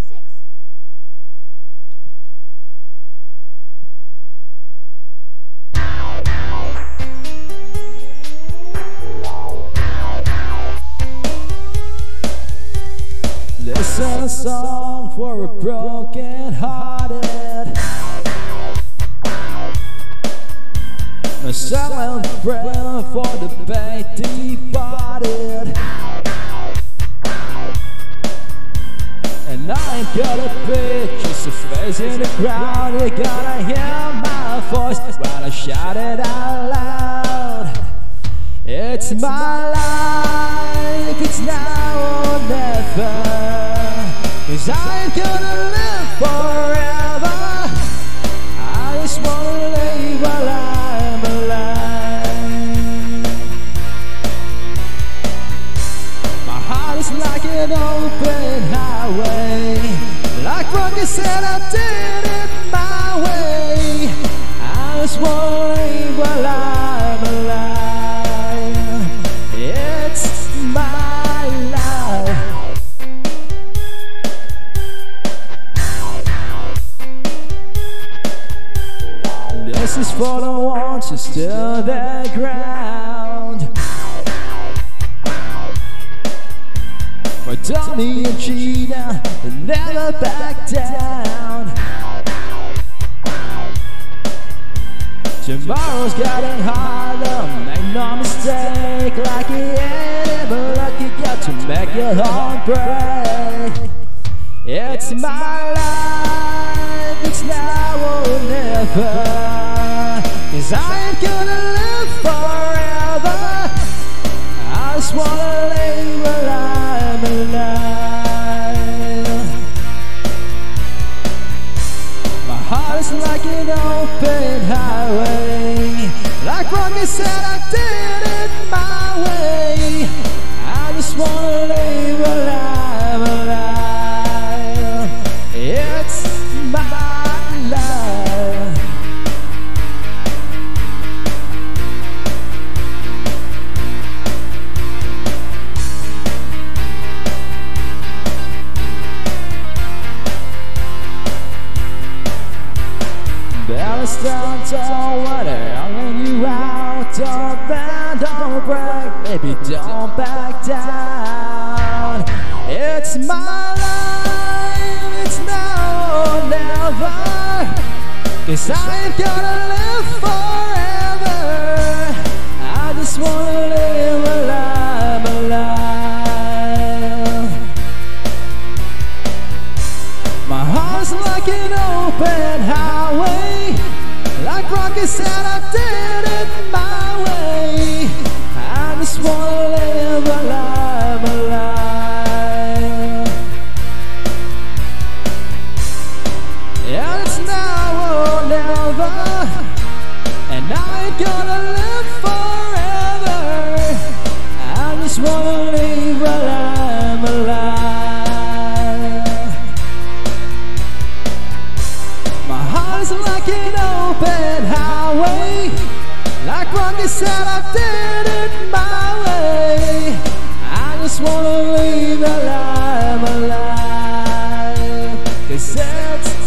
6. This is a song for a broken hearted, a silent prayer for the pain departed. And I ain't got a picture, just a face in the crowd. You gotta hear my voice when I shout it out loud. It's my life, it's now or never, 'cause I ain't gonna live forever. I just wanna live while I'm alive. My heart is like an open highway, like Rocky said, I did it my way. I just wanna live while I'm alive. It's my life. This is for the ones who stood their ground, for Tommy and Gina, they never back down. Tomorrow's getting harder, make no mistake. Like it ain't ever luck, you got to make your own break. It's my life, it's now or never, 'cause I ain't gonna live forever. I just wanna live while I'm alive. My heart is like an open highway, like Rocky said, I did it my way. I just wanna live while I'm alive. It's my life. Bells down tall, what they're young you out. Don't bend, don't break, baby, don't back down. It's my life, it's now or never, 'cause I ain't gonna live forever. I just wanna live while I'm alive. My heart's like an open highway, like Rocky said, I did it my way. I just wanna live while I'm alive. Yeah, it's now or never, and I ain't gonna live forever. I just wanna live while I'm alive. My heart's like an open highway, like Rocky said, I did it my way. I just wanna live while I'm alive, 'cause it's